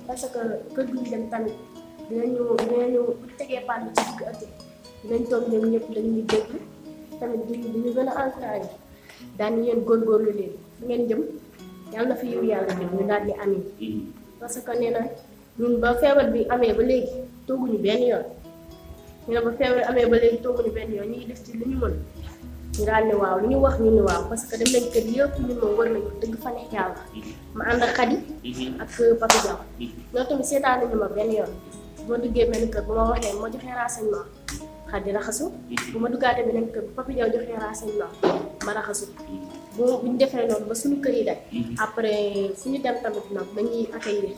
parce que kër gi ñu dem tamit dinañu tegee paan bi ci digg ëtt dinañ toog ñoom ñëpp dañuy dégg tamit duñu gën a encouragé daan yéen góorgóorlu leen fu ngeen jëm yàlla na fi yiw yàlla jëm ñu daal di amiin parce que nee na ñun ba feebar bi amee ba léegi tooguñu benn yoon ñu ne ba feebar amee ba léegi tooguñu benn yoon ñu ngi def ci li ñu mën ñu daal ne waaw lu ñu wax ñu ne waaw parce que dem nañ kër yëpp ñun moom war nañu dëgg fa nekk yàlla ma ànd ak Khady ak Papi Diaw ñoo tamit seetaan nañu ma benn yoon bu ma duggee benn kër bu ma waxee ma joxee renseignement Khady raxasu bu ma duggaatee beneen kër bu Papi Diaw joxee renseignement ma raxasu bu ñu defee noonu ba suñu kër yi daj après fu ñu dem tamit nag dañuy accueillir.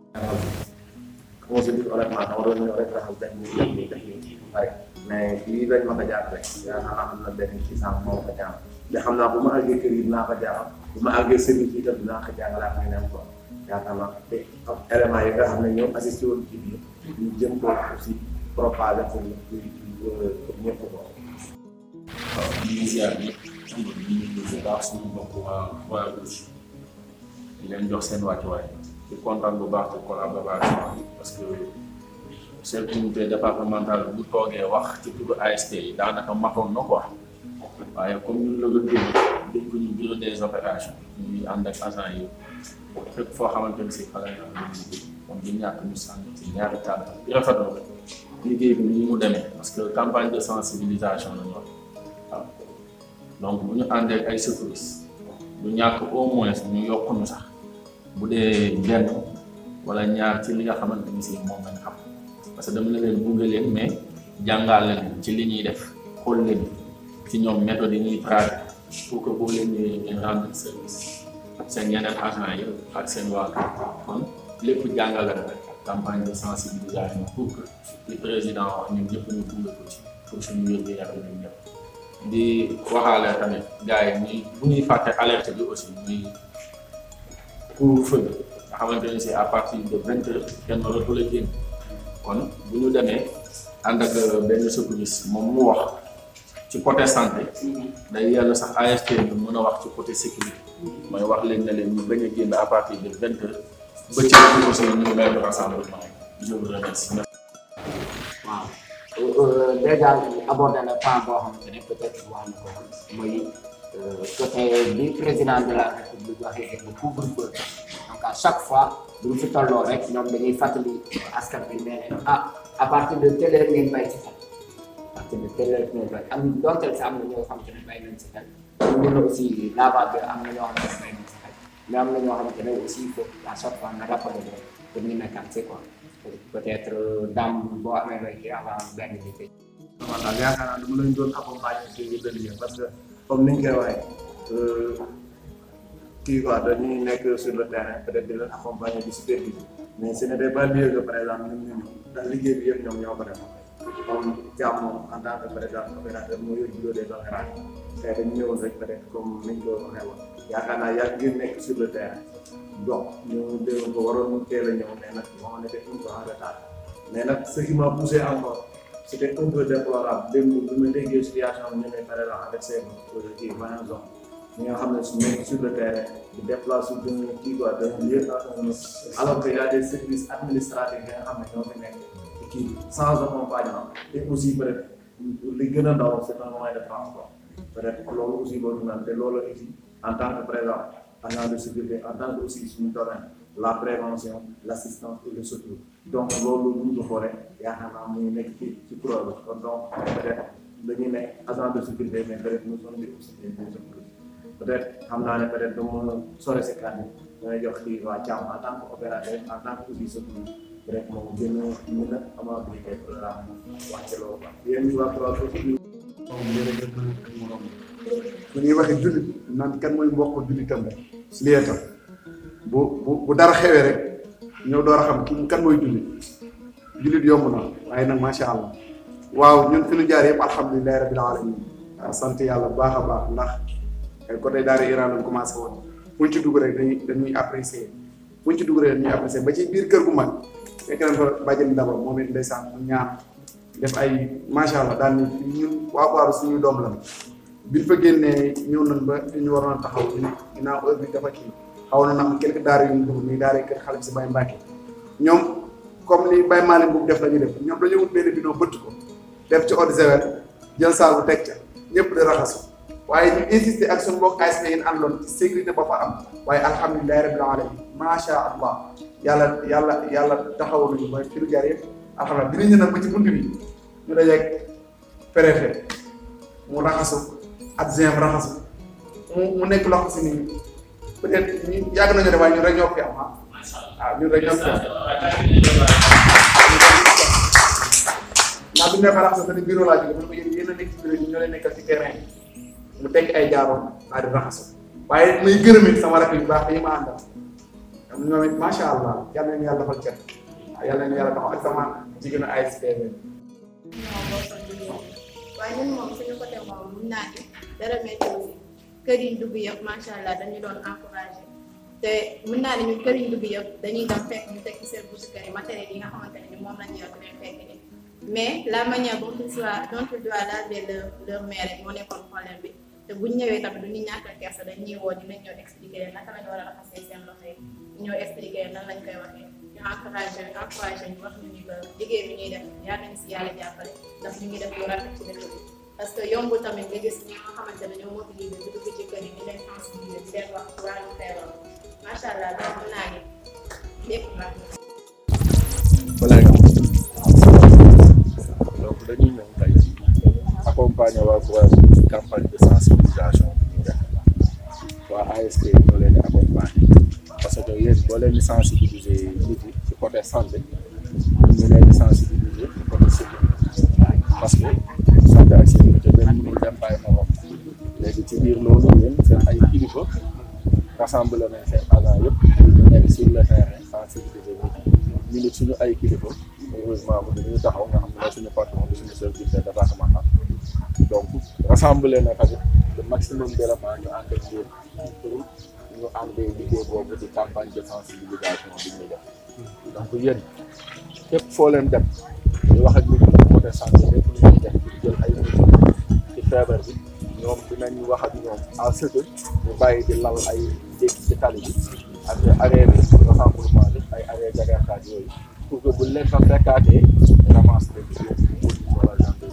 Comment se dit honnêtement dama doon ñëw rek raxas benn def nii pare mais lii lañ ma ko jaar rek yaakaar naa am na benn ci sànq moo ko jaar te xam naa bu ma àggee kër yi dinaa ko jaar bu ma àggee service yi itam dinaa ko jàngalaat ñu ne ko yaakaar naa te éléments yi nga xam ne ñoom assisté woon ci biir ñu jëm ko aussi propager pour ñëpp ko. waaw ñu ngi ziar ñëpp ñu ngi bu baax suñu mbokk waa Rouge di leen jox seen wàccuwaay di kontaan bu baax ci collaboration bi parce que seen comité départemental bu toogee wax ci turu ASP yi daanaka matoon na quoi waaye comme ñun la doon dénk ko ñu bureau des opérations ñuy ànd ak agent yi fépp foo xamante ni si xale na ñu liggéey comme du ñàkk ñu sànni ci ñaari kàddu di rafetlu liggéey bi ni mu demee parce que campagne de sensibilisation la ñu wax waaw donc bu ñu àndee ak ay secouristes du ñàkk au moins ñu yokk ñu sax bu dee benn wala ñaar ci li nga xamante ni si moom lañ xam parce que dama ne leen gunge leen mais jàngal leen ci li ñuy def xool leen ci ñoom méthode yi ñuy traité pour que boo leen ñëwee ngeen rendre service seen yeneen agent yi ak seen waa kër kon lépp jàngale rek campagne de sensibilisation pour que li président wax ñun ñëpp ñu gunge ko ci pour suñu wér-gu-yaram ñun ñëpp di waxaale tamit gars yi ñuy bu ñuy fàtte alerte bi aussi muy couvre-feu bi nga xamante ni c'est à partir de 20 heures kenn dootul a génn kon bu ñu demee ànd ak benn secouriste moom mu wax ci côté santé day yàlla sax ASP bi mën a wax ci côté sécurité mooy wax leen ne leen ñu bañ a génn à partir de 20 heures bëccëg bi aussi ñu mettre rassemblement je vous remercie. waaw déjà abordé na point boo xamante ne peut-être wax na ko mooy côté bi président de la république waxee ne couvre-feu donc à chaque fois bu ñu fi tolloo rek ñoom dañuy fàttali askan bi ne à partir de telle heure ngeen bàyyi ci xel à partir de telle heure ngeen bàyyi am donte sax am na ñoo xamante ne bàyyi nañ ci xel ñu ne aussi lavage am na ñoo xamante ne bàyyi nañ ci xel mais am na ñoo xamante ne aussi il faut à chaque fois nga rappeler rek pour ñu nekkaat c'est quoi peut-être dame boo amee looy kii avant benn bi tey. waaw daal yaakaar naa dama leen doon accompagner ci biir liggéey parce que comme ni ñu koy waxee kii quoi dañuy nekk sur le terrain peut-être di leen accompagner di superviser mais ce n'était pas lieu que par exemple ñun ñu ñëw ndax liggéey bi yëpp ñoom ñoo ko def comme Thiam en tant que par exemple opérateur moo yor bureau des opérations tey dañu ñëwoon rek peut-être comme ni ñu ko waxee woon yaakaar naa yàgg ngeen nekk sur le terrain donc ñu déggoon ko waroon teel a ñëw mais nag on était un peu en retard mais nag ce qui m'a poussé encore c'était un peu déplorable démb bi ma déggee situation bi ñu ne par exemple avec seen kii maanaam zone ñi nga xam ne su nekk sur le terrain di déplacer d'un kii quoi d'un lieu à un autre alors que y a des services administratifs yi nga xam ne ñoo fi nekk kii sans accompagnement et aussi peut-être li gën a ndaw c'est un moyen de transport peut-être loolu aussi boobu naan te loolu aussi en tant que présent agent de sécurité en tant que aussi suñu domaine la prévention l'assistance et le secours donc loolu bu ñu ko xoolee yaakaar naa muy nekk ci kuréel kon donc peut-être dañuy nekk agent de sécurité mais peut-être nous sommes aussi des secouristes peut-être xam naa ne peut-être dama sore si kàddu damay jox kii waa Thiam en tant que opérateur en tant que aussi secours peut-être moom gën a mën a amabilité programme wàcce loolu quoi yéen ñu waa trois aussi bu ñuy waxee jullit naan kan mooy mbokk jullitam rek lii tam bu dara xewee rek ñëw door a xam ki kan mooy jullit yomb na waaye nag macha allah waaw ñun fi ñu jaar yëpp alhamdulilah rabbil alamin sant yàlla bu baax a baax ndax côté daara Iran lañ commencé woon fuñ ci dugg rek dañuy apprécier fuñ ci dugg rek dañuy apprécier ba ci biir kër gu mag fekk nañ fa bàjjen daba moom it ndeysaan mu ñaan def ay macha allah daal ni ñun waa Waaru suñu doom la biñ fa génnee ñëw nañ ba ñu waroon a taxaw ñu ginnaaw heure bi dafa kii xaw na am quelques daara yu ñu dugg muy daara kër xale si Baye Mbacke ñoom comme li Baye Malick bu def la ñuy def ñoom dañoo wut benn bidon bëtt ko def ci eau de javel jël saabu teg ca ñëpp di raxasu waaye ñu insister ak suñu mbokk ASP yi àndoon ci sécurité ba fa am waaye alhamdulilahi rabbil alamin macha allah yàlla taxawu nañu mooy fi lu jaar yëpp alhamdulilah dinañ ñu nag ba ci bunt bi ñu dajeeg préfet mu raxasu adjoint raxasu mu nekk loo xam si ni peut-être ñu yàgg nañu def waaye ñun rek ñoo fi am waaw ñun rek ñoo fi am ndax bu ñu nee raxasu dañu bureau laa jóge mu ne ko yéen a nekk ci bureau yi ñoo leen nekkal ci terrain mu teg ay jaaroom daal di raxasu waaye may gërëm it sama rakk yu baax dañu ma àndal ñoom it macha allah yàlla nañu yàlla defal cet waaw yàlla nañu yàlla taxaw ak sama jigéenu ASP waaye ñun moom suñu côté moom mun naa ni dara métti kër yi dugg yëpp macha allah dañu doon encouragé te mun naa ne ñun kër yi dugg yëpp dañuy dem fekk ñu teg ci seen bourse kër yi matériel yi nga xamante ne moom lañu yor leen fekk ni mais la manière dont il doit laver leur mère moo nekkoon problème bi te buñ ñëwee tamit du ñu ñàkkal kersa dañuy woo dinañ ñëw expliquer leen naka lañu war a raxasee seen loxo yi ñëw expliquer leen nan lañ koy waxee ñu encouragé ñu wax ñu ni ba liggéey bi ñuy def yaa nañ si yàlla jàppale ndax ñu ngi def lu rafet ci dëkk bi parce que yombul tamit nga gis ñi nga xamante ne ñoo motivé di dugg ci kër yi di leen sensibiliser di leen wax ci wàllu feebar macha allah donc mën naa ni lépp baax na. donc dañuy ñëw tey accompagner waa Croix-Rouge ci campagne de sensibilisation bi ñuy def waa ASP ñoo leen di accompagner parce que yéen boo leen di sensibiliser nit yi ci côté santé ñu leen di sensibiliser ci côté sécurité parce que santé ak sécurité benn mënul dem bàyyi morom léegi ci biir loolu yéen seen ay kilifa rassemblé nañ seen agent yëpp ñu nekk sur le terrain sensibiliser nit ñi suñu ay kilifa heureusement mu dañuy taxaw nga xam ne suñu patron bi suñu service départemental donc rassemblé na tamit le maximum d'éléments ñu ànd ak yéen pour ñu àndee liggéey boobu ci campagne de sensibilisation bi ñuy def donc yéen képp foo leen dem di wax ak nit ñi côté santé lépp lu ñuy def pour jël ay mesures ci feebar bi ñoom dinañ wax ak ñoom à ce que ñu bàyyi di lal ay jékki ci tali bi ak arrêt bi rassemblement bi ay arrêt jagartaaj yooyu pour que bu leen fa fekkaatee ramasse leen ci police wala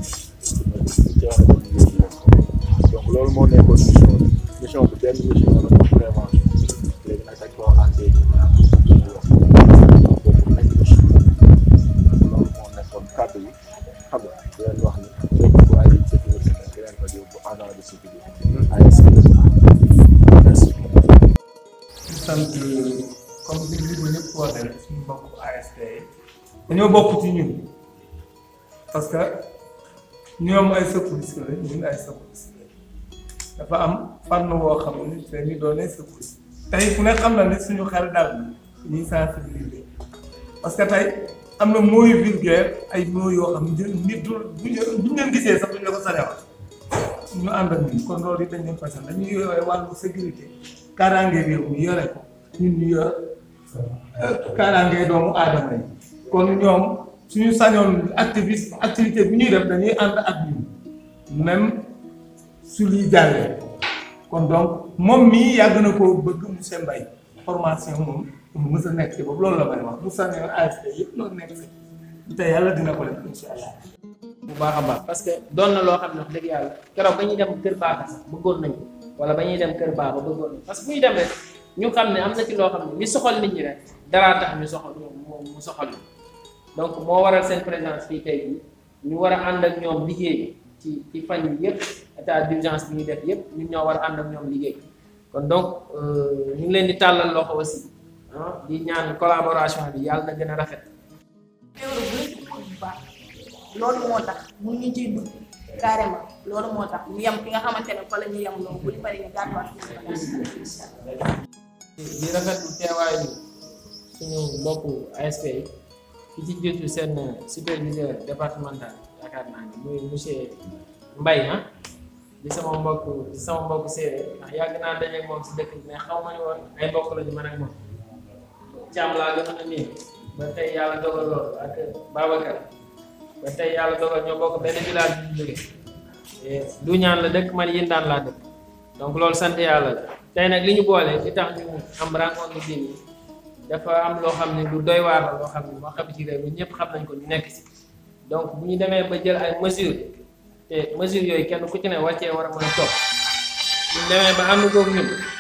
gendarmerie donc loolu moo nekkoon mission bi benn mission la pour prévention léegi nag dañ koo àndee ñu ñaar ñu wax boobu nekk mission loolu moo nekkoon kàddu yi xam nga di leen wax ni lépp bu ay sécurité di leen ko yóbbu agent de sécurité ASP merci. sant comme li ñu ñëpp waxee rek suñu mbokku ASP yi dañoo bokk ci ñun parce que ñoom ay secouriste la ñun ay secouriste la dafa am fànn woo xam ne dañuy doonee secouriste tey ku ne xam na ne suñu xel dal ñuy sensibiliser parce que tey am na mooy vulgaire ay mooy yoo xam ne nit du buñ leen gisee sax duñ la ko sañawal ñu ànd ak ñun kon loolu it dañ leen fasal dañuy yore wàllu sécurité kaaraange réew mi yore ko ñun ñu yor kaaraange doomu aadama yi kon ñoom suñu sañoon activité bi ñuy def dañuy ànd ak ñun même su liy jàllee kon donc moom mii yàgg na koo bëgg monsieur Mbaye formation moom mu mës a nekk ci boobu loolu la may wax mu sañoon ASP yëpp loolu nekk si te yàlla dina ko def incha allah. bu baax a baax parce que doon na loo xam ne wax dëgg yàlla keroog ba ñuy dem kër Baaka sax bëggoon nañ ko wala ba ñuy dem kër Baaba bëggoon nañ parce que bu ñu dem rek ñu xam ne am na ci loo xam ne li soxal nit ñi rek daraa tax ñu soxal mu soxal ñu donc moo waral seen présence fii tey jii ñu war a ànd ak ñoom liggéey ci fan yi yëpp état d'urgence bi ñu def yëpp ñun ñoo war a ànd ak ñoom liggéey kon donc ñu ngi leen di tàllal loxo aussi di ñaan collaboration bi yàlla na gën a rafet. loolu moo tax mu ñu ciy dugg carrément loolu moo tax ñu yem fi nga xamante ne fa la ñu yem loolu bu ñu paree ñu gàdduwaat di rafetlu teewaayu suñu mbokku ASP yi ki ci jiitu seen superviseur départemental yaakaar naa ni muy monsieur Mbaye di sama mbokk séeréer ndax yàgg naa dajeeg moom si dëkk bi mais xaw ma ni woon ay mbokk lañu man ak moom Thiam laa gën a nii ba tey yàlla dogal loolu ak Babacar ba tey yàlla dogal ñoo bokk benn village bi ñu jógee du ñaan la dëkk man yéen daan laa dëkk donc loolu sant yàlla la tey nag li ñu boole li tax ñu am rencontre bi nii dafa am loo xam ne lu doy waar la loo xam ne moo xam ci réew mi ñëpp xam nañ ko ñu nekk si donc bu ñu demee ba jël ay mesures te mesures yooyu kenn ku ci ne wàccee war a mën a topp bu ñu demee ba ànd koog ñun